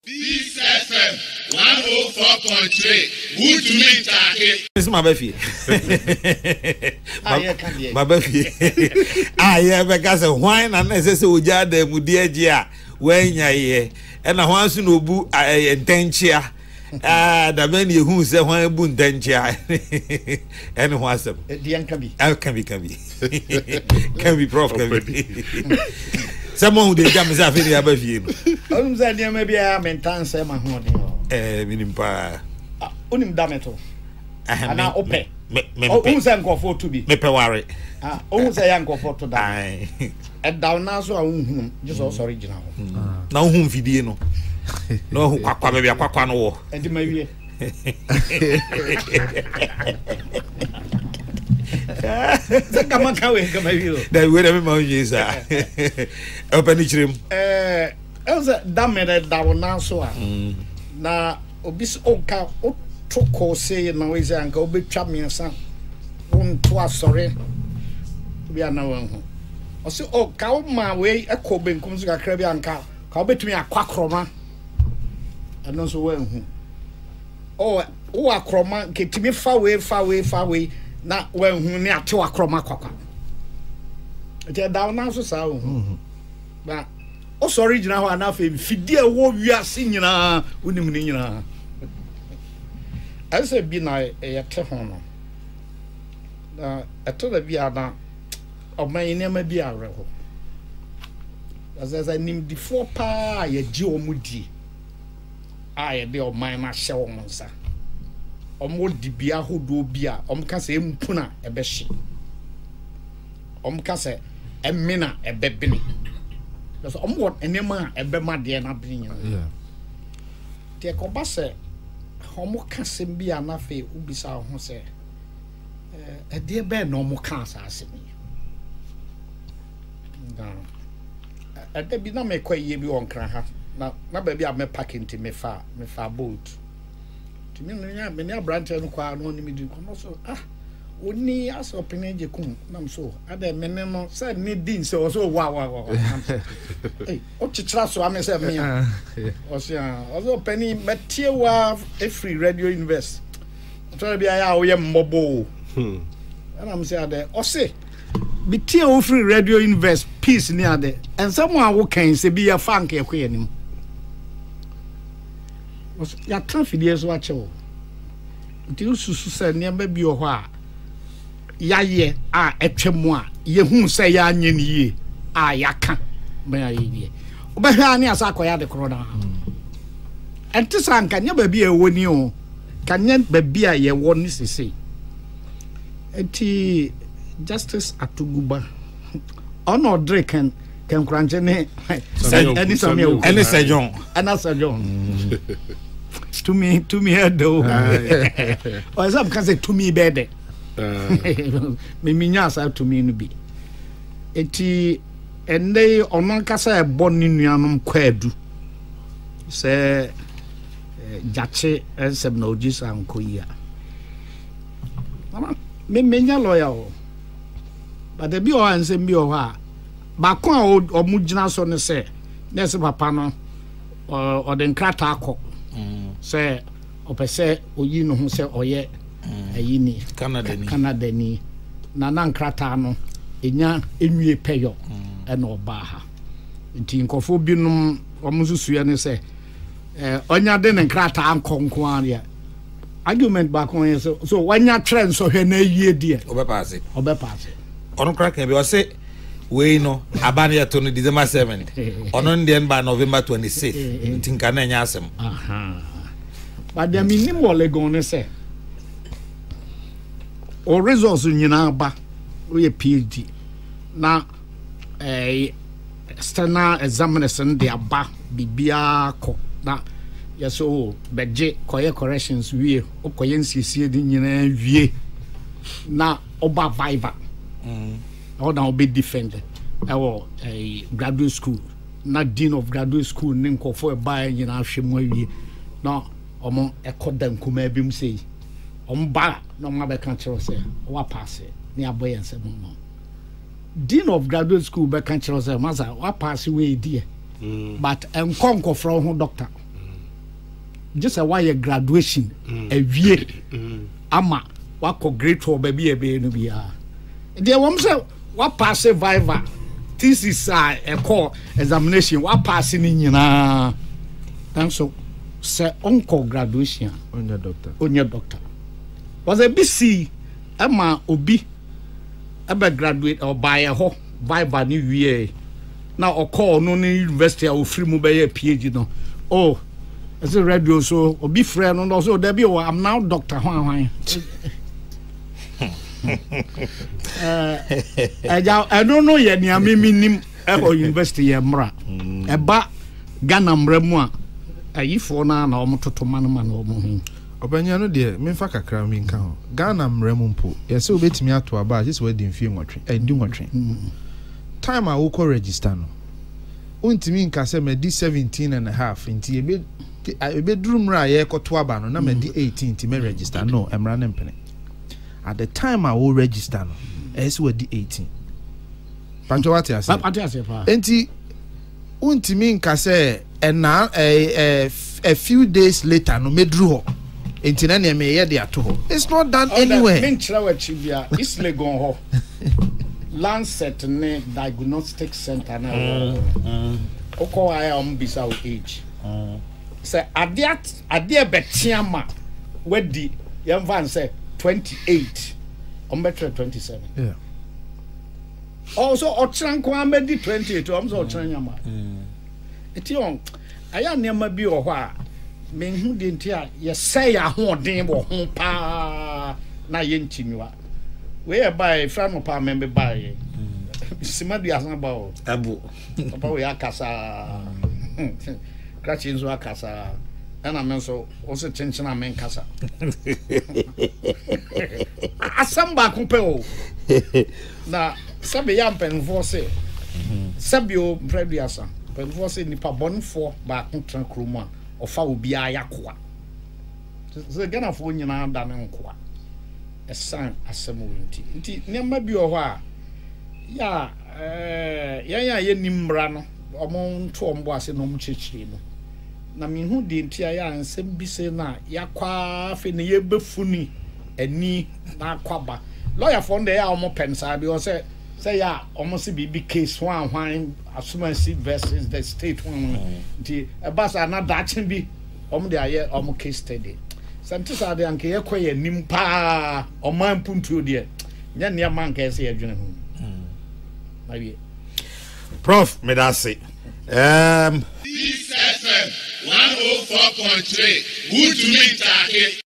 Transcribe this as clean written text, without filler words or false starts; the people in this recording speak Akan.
Peace FM 104.3. Who to me take? This is my baby. My baby. Yeah, because wine and necessary ujade mudiejia when ye and I want to know bu intentia. The man who say when bu intentia and what's up? The young can be. Can be Prof. Someone who they come is having a baby. Maybe I maintain some Minim pa. Unim dameto. And I open. Who's uncle for to be? Me worry. Who's a uncle for to die? And down now, so I won't just also original. Now, whom video no? No, who quack maybe a quack on war. And the maybe. Come on, come here. That would have been years. Open each room. Elsa damn that one now so. Now, obis oka o toko say na we say anka obi twa me san won to asore bi ana wan o say o ka o ma we ekọ benkum so kakra bi anka ka obetumi akwakroma eno so wan hu o akroma ketimi fa we na wan hu ni ate akroma kwakwa ete da na so sa hu ba o sorry jina ho ana fe fidie wo wiase nyina wonim ni nyina ase bi na yete ho no na etola bi ana o man ni ma bi awre ho as nim di fo pa ye gi o mudi ye de o man na hye o monsa o mo di bia hodo bi a o mka se empuna ebe hye o mka se emina ebe bini because what enema ebe ma de na bini yeah de ko ba se homo kasem bi anafe ubisa ho se de be no mo kan asase ni da bi na me kwaye bi won kran ha na ba bi a me parking ti me fa boat ti me ni abrante no kwa no ni me di ko no so oni aso Prof Agyekum nam so ada mene no say ni din say so wa eh o chichira so am say me o say o penny metie wa free radio invest try be aya o ye mbobo and am say ada o say metie o free radio invest peace ni ada and someone wo kan say be ya fank e kwe nim o ya kan fidie so a che o nti ususu say ne ba bi o ho a yaye etwemu a yehu se ya anye ni ye yaka ba ya ye obehwa ani asa akoya de korona enti san kanya ba bi ewoni o kanya ba bi a ye woni sese enti justice Atuguba ono dreken kan kranje ne any sejon ana sejon to me head though or some can say to me bed me minya sa to me no bi eti ende ono kasa e bon ni nuanom kwadu se jache ensem na oji sa nkoyi a me menya lawyer o but the bi o ansem bi o ha ba ko a o mugina so ne se nese papa no o de nkrata akọ se opese oyi no ho se oye ayini Canada ni na nkrata no enya enwie peyo e na oba ha nti nkofo binum omususuye ne se onya de nkrata ankonko area argument back on so wanya trend so hwe na yie die obepaase ono crack be o say we no abania to no December 7th ono ndien ba November 26th nti nka na nya asem but the minimum legon ne say o results nyina ba we PhD na external examiners de aba bibia ko na yeso beje koye corrections wie o koye nsiesie di nyina wie na oba viva or now be defended our graduate school na dean of graduate school nin ko for buy nyina hwemu awie na omo ekodan kuma bim sei omba no ma be kan chiro say wa pass ni aboye nsem no dean of graduate school be kan chiro say maza wa pass we die but enkonko from ho doctor just a wire graduation a year ama wako grade 4 baby ebe no bia there won say what pass viva thesis a call examination what pass ni nyina dan so say onko graduation onya doctor was a BC ama obi aba graduate or buy a ho viva ni wie na okọ no ni university a ofiri mu be PhD no oh it's a radio so obi friend no so there be I'm now doctor hwan I don't know ye ni ameminim e university ye mra e ba Ghana mra mu a ayifo na omototo manoma na omo hu obanya no de memfa kakra mi nka ho Ghana mra mu mpo ye se obetimi ato aba just we din fie nwotwe di nwotwe time a wo ko register no untimi nka se me di 17 and a half nti ebe drum ra ye ko to aba no na me di 18 nti me register no emra ne mpene at the time I will register no es we di 18 pancho what you say nti untimi nka se na a few days later no medru ho nti na ne me ye de ato ho it's not done anywhere men chira wa chibia isle gon ho Lancet ne diagnostic center na oko aya bisa o age say ade betiama wedi yam van say 28 better 27 yeah also otranko amedi 28 so otranyama eti on aya nema bi o ho a menhu de ntia ye say ahoden bo ho pa na ye ntinwa we buy from no pa member buy simadu asan ba o abu papa we akasa krachi nzo akasa ana men so o se chenchena men kasa asamba ko pe o na sabe ya mpenfo se sabe o mpredu asa mpenfo se nipa bonfo ba ko tran kromo a ofa obi ayakoa so gana fo nyina da ne nkoa esan asem nti nema bi o ho a ya ya nimra no omo nto ombo ase no mchechiri no na mihu de ntia ya ansem bi se na yakwa fe ne yebefuni ani na kwaba lawyer for there ya omo pensa bi o say ya omo se bibi case hwan asumansi versus the state one nti ebasa na dachen bi omo de aye omo case study santisa de anke ye koye nimpa oman puntuo de nya ne man ka se yadwene hu Prof medase This FM 104.3 good to me take